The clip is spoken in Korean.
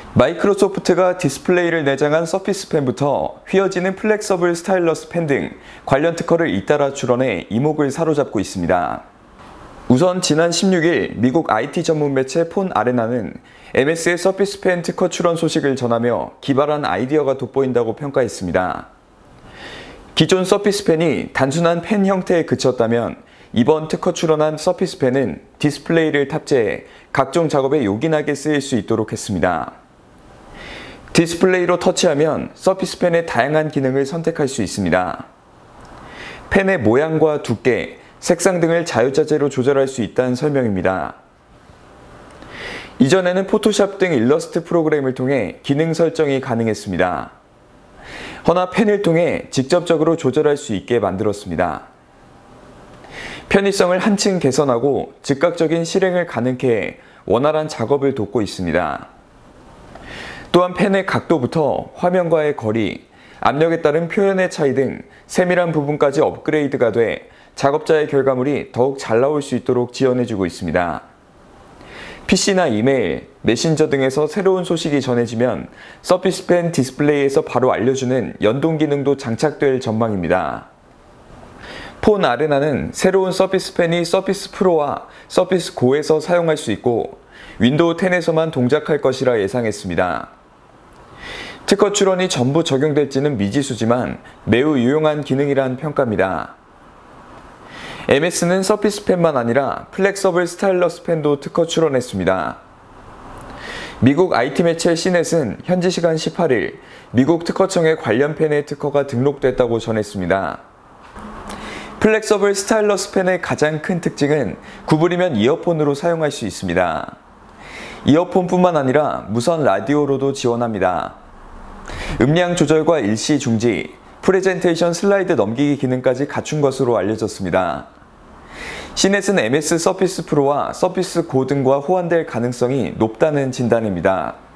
마이크로소프트가 디스플레이를 내장한 서피스 펜부터 휘어지는 플렉서블 스타일러스 펜 등 관련 특허를 잇따라 출원해 이목을 사로잡고 있습니다. 우선 지난 16일 미국 IT 전문 매체 폰 아레나는 MS의 서피스 펜 특허 출원 소식을 전하며 기발한 아이디어가 돋보인다고 평가했습니다. 기존 서피스 펜이 단순한 펜 형태에 그쳤다면 이번 특허 출원한 서피스 펜은 디스플레이를 탑재해 각종 작업에 요긴하게 쓰일 수 있도록 했습니다. 디스플레이로 터치하면 서피스 펜의 다양한 기능을 선택할 수 있습니다. 펜의 모양과 두께, 색상 등을 자유자재로 조절할 수 있다는 설명입니다. 이전에는 포토샵 등 일러스트 프로그램을 통해 기능 설정이 가능했습니다. 허나 펜을 통해 직접적으로 조절할 수 있게 만들었습니다. 편의성을 한층 개선하고 즉각적인 실행을 가능케 해 원활한 작업을 돕고 있습니다. 또한 펜의 각도부터 화면과의 거리, 압력에 따른 표현의 차이 등 세밀한 부분까지 업그레이드가 돼 작업자의 결과물이 더욱 잘 나올 수 있도록 지원해주고 있습니다. PC나 이메일, 메신저 등에서 새로운 소식이 전해지면 서피스 펜 디스플레이에서 바로 알려주는 연동 기능도 장착될 전망입니다. 폰 아레나는 새로운 서피스 펜이 서피스 프로와 서피스 고에서 사용할 수 있고 윈도우 10에서만 동작할 것이라 예상했습니다. 특허 출원이 전부 적용될지는 미지수지만 매우 유용한 기능이란 평가입니다. MS는 서피스 펜만 아니라 플렉서블 스타일러스 펜도 특허 출원했습니다. 미국 IT 매체 시넷은 현지 시간 18일 미국 특허청에 관련 펜의 특허가 등록됐다고 전했습니다. 플렉서블 스타일러스 펜의 가장 큰 특징은 구부리면 이어폰으로 사용할 수 있습니다. 이어폰뿐만 아니라 무선 라디오로도 지원합니다. 음량 조절과 일시 중지, 프레젠테이션 슬라이드 넘기기 기능까지 갖춘 것으로 알려졌습니다. 시넷은 MS 서피스 프로와 서피스 고 등과 호환될 가능성이 높다는 진단입니다.